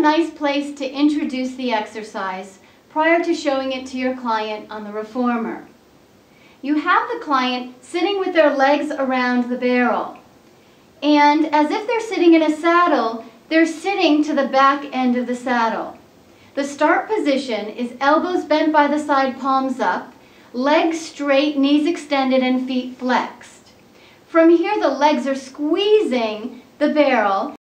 nice place to introduce the exercise prior to showing it to your client on the reformer. You have the client sitting with their legs around the barrel. And as if they're sitting in a saddle, they're sitting to the back end of the saddle. The start position is elbows bent by the side, palms up, legs straight, knees extended, and feet flexed. From here, the legs are squeezing the barrel,